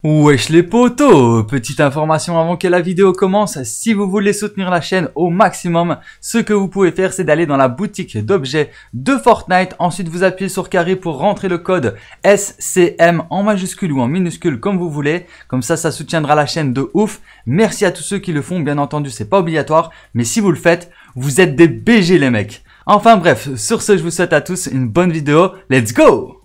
Wesh les potos, petite information avant que la vidéo commence, si vous voulez soutenir la chaîne au maximum, ce que vous pouvez faire c'est d'aller dans la boutique d'objets de Fortnite, ensuite vous appuyez sur carré pour rentrer le code SCM en majuscule ou en minuscule comme vous voulez, comme ça soutiendra la chaîne de ouf. Merci à tous ceux qui le font, bien entendu c'est pas obligatoire, mais si vous le faites, vous êtes des BG les mecs. Enfin bref, sur ce je vous souhaite à tous une bonne vidéo, let's go!